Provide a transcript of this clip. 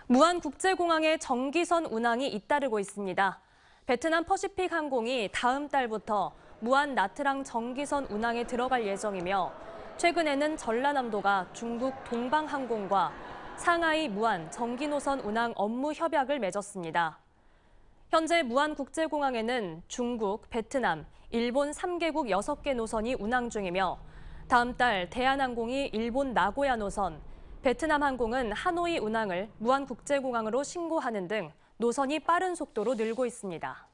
무안국제공항의 정기선 운항이 잇따르고 있습니다. 베트남 퍼시픽 항공이 다음 달부터 무안 나트랑 정기선 운항에 들어갈 예정이며 최근에는 전라남도가 중국 동방항공과 상하이 무안 정기노선 운항 업무 협약을 맺었습니다. 현재 무안국제공항에는 중국, 베트남, 일본 3개국 6개 노선이 운항 중이며 다음 달 대한항공이 일본 나고야 노선, 베트남 항공은 하노이 운항을 무안국제공항으로 신고하는 등 노선이 빠른 속도로 늘고 있습니다.